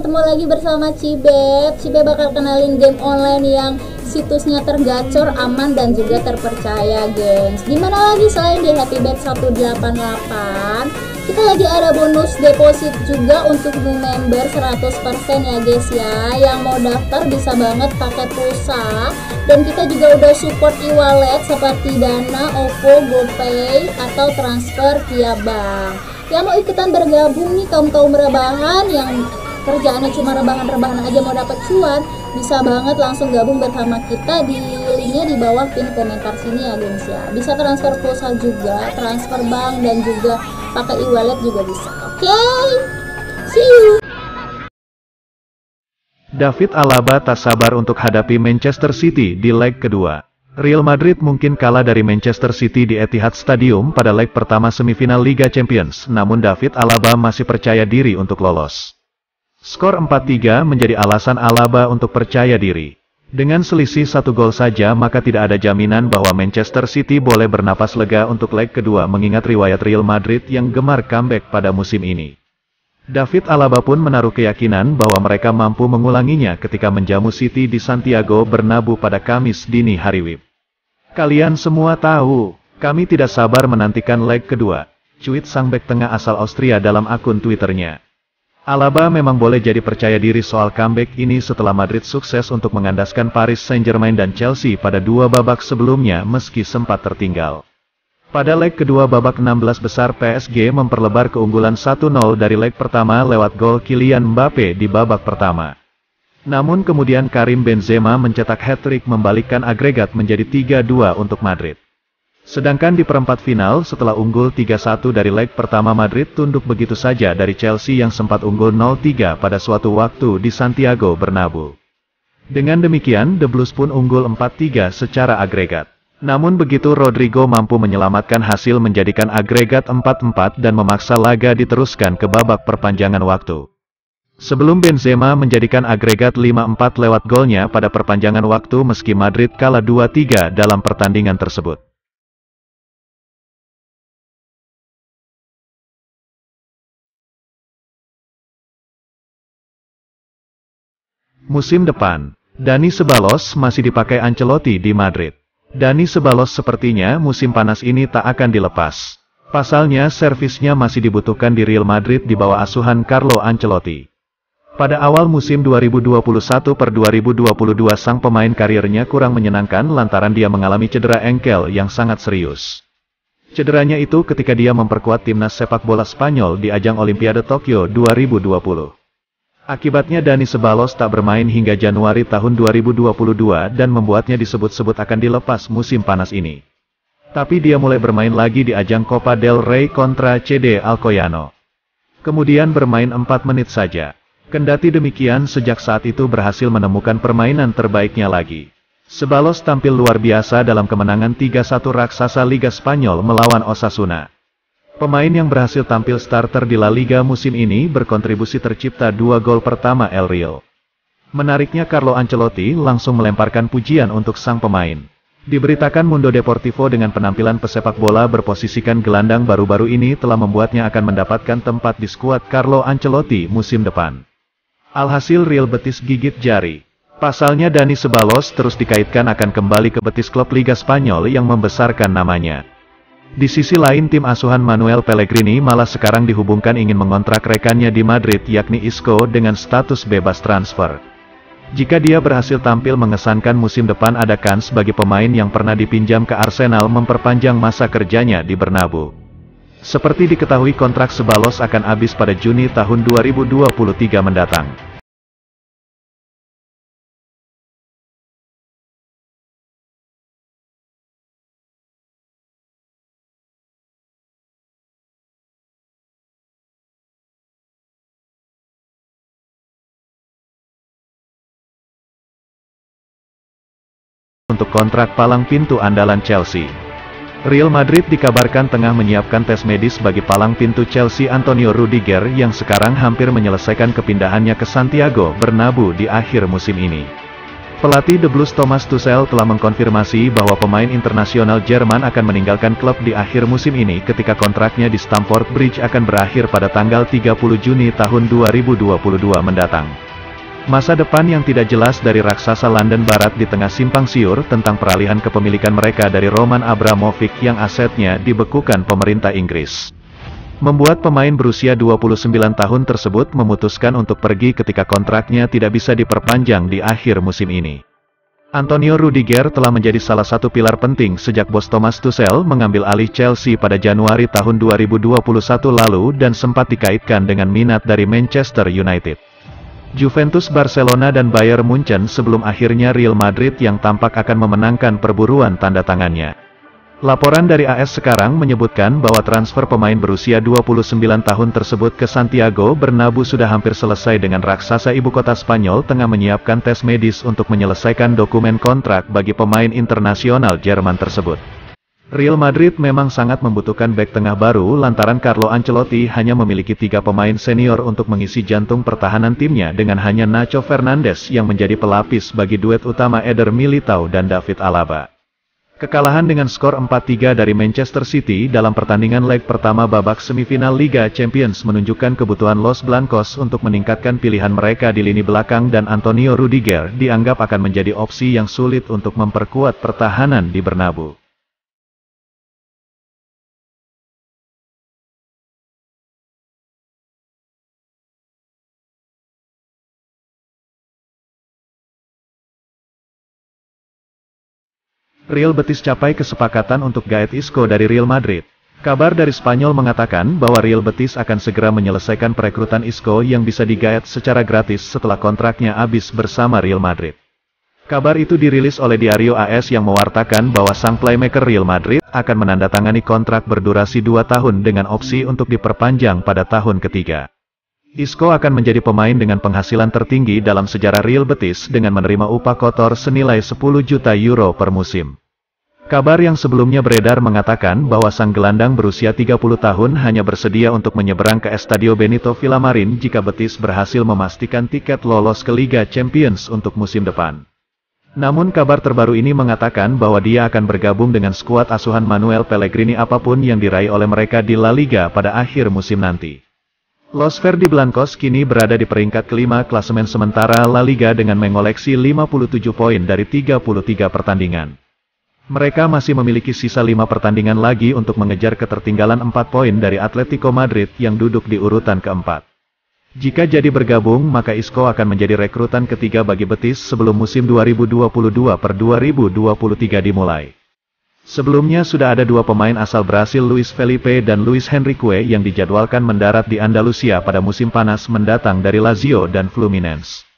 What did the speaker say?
ketemu lagi bersama Cibeb. Cibeb bakal kenalin game online yang situsnya tergacor, aman, dan juga terpercaya, gengs. Dimana lagi selain di HappyBet 188, kita lagi ada bonus deposit juga untuk new member 100% ya guys ya. Yang mau daftar bisa banget pakai pulsa. Dan kita juga udah support e-wallet seperti Dana, OVO, GoPay, atau transfer via bank. Yang mau ikutan bergabung nih kaum rebahan yang kerjaannya cuma rebahan-rebahan aja mau dapat cuan, bisa banget langsung gabung bersama kita di linknya di bawah pin komentar sini ya gengs ya. Bisa transfer pulsa juga, transfer bank, dan juga pakai e-wallet juga bisa. Oke, see you. David Alaba tak sabar untuk hadapi Manchester City di leg kedua. Real Madrid mungkin kalah dari Manchester City di Etihad Stadium pada leg pertama semifinal Liga Champions, namun David Alaba masih percaya diri untuk lolos. Skor 4-3 menjadi alasan Alaba untuk percaya diri. Dengan selisih 1 gol saja maka tidak ada jaminan bahwa Manchester City boleh bernapas lega untuk leg kedua mengingat riwayat Real Madrid yang gemar comeback pada musim ini. David Alaba pun menaruh keyakinan bahwa mereka mampu mengulanginya ketika menjamu City di Santiago Bernabeu pada Kamis dini hari WIB. Kalian semua tahu, kami tidak sabar menantikan leg kedua, cuit sang bek tengah asal Austria dalam akun Twitternya. Alaba memang boleh jadi percaya diri soal comeback ini setelah Madrid sukses untuk mengandaskan Paris Saint-Germain dan Chelsea pada 2 babak sebelumnya meski sempat tertinggal. Pada leg kedua babak 16 besar PSG memperlebar keunggulan 1-0 dari leg pertama lewat gol Kylian Mbappe di babak pertama. Namun kemudian Karim Benzema mencetak hat-trick membalikkan agregat menjadi 3-2 untuk Madrid. Sedangkan di perempat final setelah unggul 3-1 dari leg pertama Madrid tunduk begitu saja dari Chelsea yang sempat unggul 0-3 pada suatu waktu di Santiago Bernabeu. Dengan demikian The Blues pun unggul 4-3 secara agregat. Namun begitu Rodrigo mampu menyelamatkan hasil menjadikan agregat 4-4 dan memaksa laga diteruskan ke babak perpanjangan waktu. Sebelum Benzema menjadikan agregat 5-4 lewat golnya pada perpanjangan waktu meski Madrid kalah 2-3 dalam pertandingan tersebut. Musim depan, Dani Ceballos masih dipakai Ancelotti di Madrid. Dani Ceballos sepertinya musim panas ini tak akan dilepas. Pasalnya servisnya masih dibutuhkan di Real Madrid di bawah asuhan Carlo Ancelotti. Pada awal musim 2021-2022 sang pemain karirnya kurang menyenangkan lantaran dia mengalami cedera engkel yang sangat serius. Cederanya itu ketika dia memperkuat timnas sepak bola Spanyol di ajang Olimpiade Tokyo 2020. Akibatnya Dani Ceballos tak bermain hingga Januari tahun 2022 dan membuatnya disebut-sebut akan dilepas musim panas ini. Tapi dia mulai bermain lagi di ajang Copa del Rey kontra CD Alcoyano. Kemudian bermain 4 menit saja. Kendati demikian sejak saat itu berhasil menemukan permainan terbaiknya lagi. Ceballos tampil luar biasa dalam kemenangan 3-1 raksasa Liga Spanyol melawan Osasuna. Pemain yang berhasil tampil starter di La Liga musim ini berkontribusi tercipta 2 gol pertama El Real. Menariknya Carlo Ancelotti langsung melemparkan pujian untuk sang pemain. Diberitakan Mundo Deportivo dengan penampilan pesepak bola berposisikan gelandang baru-baru ini telah membuatnya akan mendapatkan tempat di skuad Carlo Ancelotti musim depan. Alhasil Real Betis gigit jari. Pasalnya Dani Ceballos terus dikaitkan akan kembali ke Betis klub Liga Spanyol yang membesarkan namanya. Di sisi lain tim asuhan Manuel Pellegrini malah sekarang dihubungkan ingin mengontrak rekannya di Madrid yakni Isco dengan status bebas transfer. Jika dia berhasil tampil mengesankan musim depan ada kans bagi pemain yang pernah dipinjam ke Arsenal memperpanjang masa kerjanya di Bernabeu. Seperti diketahui kontrak Ceballos akan habis pada Juni tahun 2023 mendatang. Untuk kontrak palang pintu andalan Chelsea. Real Madrid dikabarkan tengah menyiapkan tes medis bagi palang pintu Chelsea Antonio Rudiger yang sekarang hampir menyelesaikan kepindahannya ke Santiago Bernabeu di akhir musim ini. Pelatih The Blues Thomas Tuchel telah mengkonfirmasi bahwa pemain internasional Jerman akan meninggalkan klub di akhir musim ini ketika kontraknya di Stamford Bridge akan berakhir pada tanggal 30 Juni tahun 2022 mendatang. Masa depan yang tidak jelas dari raksasa London Barat di tengah simpang siur tentang peralihan kepemilikan mereka dari Roman Abramovich yang asetnya dibekukan pemerintah Inggris, membuat pemain berusia 29 tahun tersebut memutuskan untuk pergi ketika kontraknya tidak bisa diperpanjang di akhir musim ini. Antonio Rudiger telah menjadi salah satu pilar penting sejak bos Thomas Tuchel mengambil alih Chelsea pada Januari tahun 2021 lalu dan sempat dikaitkan dengan minat dari Manchester United, Juventus, Barcelona dan Bayern Munchen sebelum akhirnya Real Madrid yang tampak akan memenangkan perburuan tanda tangannya. Laporan dari AS sekarang menyebutkan bahwa transfer pemain berusia 29 tahun tersebut ke Santiago Bernabeu sudah hampir selesai dengan raksasa ibu kota Spanyol tengah menyiapkan tes medis untuk menyelesaikan dokumen kontrak bagi pemain internasional Jerman tersebut. Real Madrid memang sangat membutuhkan bek tengah baru lantaran Carlo Ancelotti hanya memiliki 3 pemain senior untuk mengisi jantung pertahanan timnya dengan hanya Nacho Fernandes yang menjadi pelapis bagi duet utama Eder Militao dan David Alaba. Kekalahan dengan skor 4-3 dari Manchester City dalam pertandingan leg pertama babak semifinal Liga Champions menunjukkan kebutuhan Los Blancos untuk meningkatkan pilihan mereka di lini belakang dan Antonio Rudiger dianggap akan menjadi opsi yang sulit untuk memperkuat pertahanan di Bernabeu. Real Betis capai kesepakatan untuk gaet Isco dari Real Madrid. Kabar dari Spanyol mengatakan bahwa Real Betis akan segera menyelesaikan perekrutan Isco yang bisa digaet secara gratis setelah kontraknya habis bersama Real Madrid. Kabar itu dirilis oleh Diario AS yang mewartakan bahwa sang playmaker Real Madrid akan menandatangani kontrak berdurasi 2 tahun dengan opsi untuk diperpanjang pada tahun ketiga. Isco akan menjadi pemain dengan penghasilan tertinggi dalam sejarah Real Betis dengan menerima upah kotor senilai 10 juta euro per musim. Kabar yang sebelumnya beredar mengatakan bahwa sang gelandang berusia 30 tahun hanya bersedia untuk menyeberang ke Estadio Benito Villamarin jika Betis berhasil memastikan tiket lolos ke Liga Champions untuk musim depan. Namun kabar terbaru ini mengatakan bahwa dia akan bergabung dengan skuad asuhan Manuel Pellegrini apapun yang diraih oleh mereka di La Liga pada akhir musim nanti. Los Verdi Blancos kini berada di peringkat kelima klasemen sementara La Liga dengan mengoleksi 57 poin dari 33 pertandingan. Mereka masih memiliki sisa 5 pertandingan lagi untuk mengejar ketertinggalan 4 poin dari Atletico Madrid yang duduk di urutan keempat. Jika jadi bergabung maka Isco akan menjadi rekrutan ketiga bagi Betis sebelum musim 2022-2023 dimulai. Sebelumnya sudah ada 2 pemain asal Brasil Luis Felipe dan Luis Henrique yang dijadwalkan mendarat di Andalusia pada musim panas mendatang dari Lazio dan Fluminense.